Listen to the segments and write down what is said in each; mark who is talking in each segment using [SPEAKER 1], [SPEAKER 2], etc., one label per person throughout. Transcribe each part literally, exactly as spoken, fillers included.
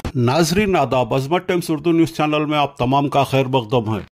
[SPEAKER 1] नाजरीन आदाब, Azmat Times Urdu news channel में आप तमाम का खैर मकदम है।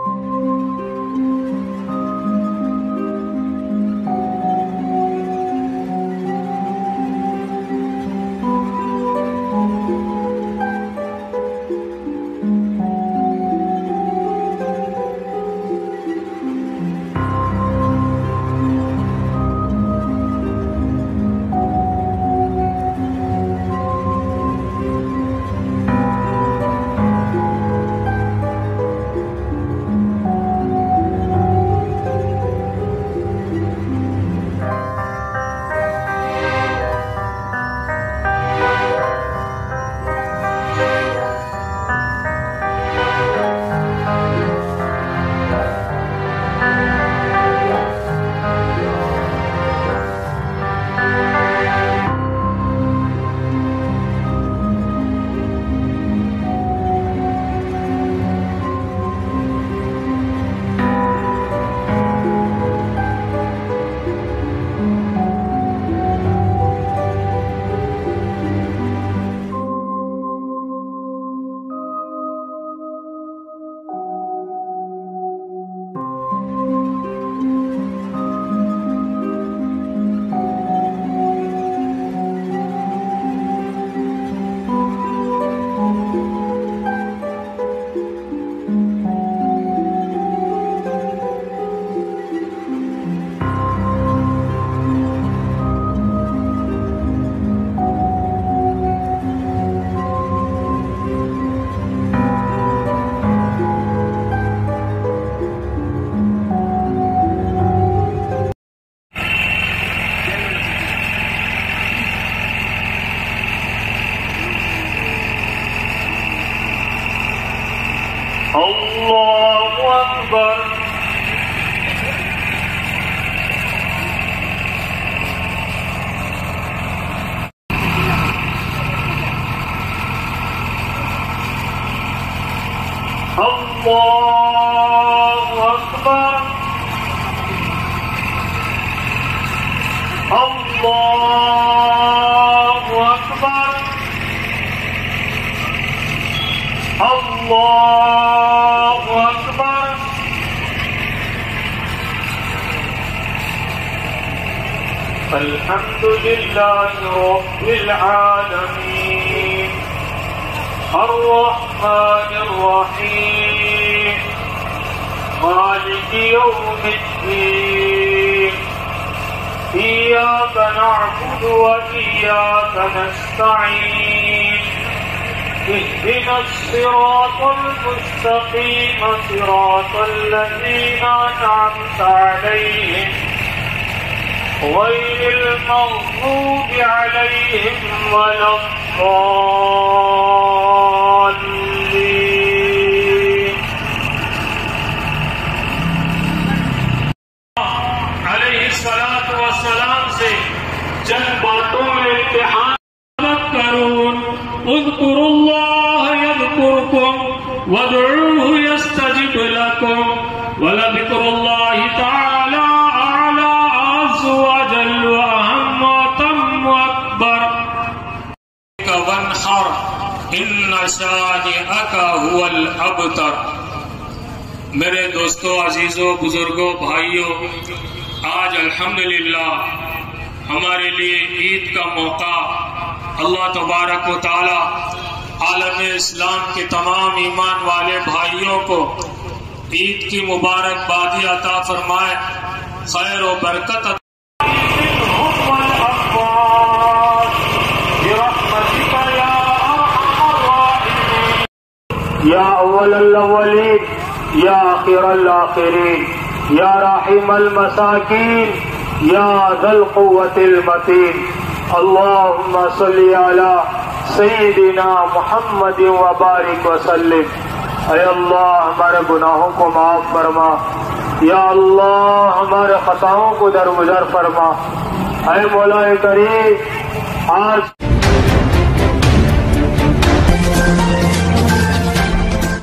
[SPEAKER 2] अल्लाहु अकबर। अल्लाहु अकबर। अल्लाहु अकबर। अल्लाहु अकबर। अल्हम्दुलिल्लाहि रब्बिल आलमीन अर्रहमानिर रहीम मालिकि यौमिद्दीन इय्याका नअबुदु व इय्याका नस्तईन اهدنا الصراط المستقيم صراط الذين أنعمت عليهم غير المغضوب عليهم ولا الضالين। अलैहिस्सलातु वस्सलाम से चंद बातों में इम्तिहान करून उज़्कुरुल्लाह यज़्कुरुकुम वदऊहु यस्तजिब लकुम वलज़िक्रुल्लाहि तआला अअला अज़्ज़ व जल्ल व अहम व अतम व अकबर। वन्हर इन्न शानिअका हुवल अबतर। मेरे दोस्तों, अजीजों, बुजुर्गों, भाइयों, आज अल्हम्दुलिल्लाह हमारे लिए ईद का मौका अल्लाह तबारक व तआला आलम इस्लाम के तमाम ईमान वाले भाइयों को ईद की मुबारकबादी अता फरमाए, खैर व बरकत। या अव्वल अव्वलीन या आखिर आखिरीन या राहिमल मसाकीन या ज़ल क़ुव्वतिल मतीन अल्लाहुम्मा सल्लि अला सय्यिदिना मुहम्मद व बारिक व सल्लिम। ऐ अल्लाह, हमारे गुनाहों को माफ फरमा। या अल्लाह, हमारे खताओं को दरगुजर फरमा। ऐ मौला करीम, आज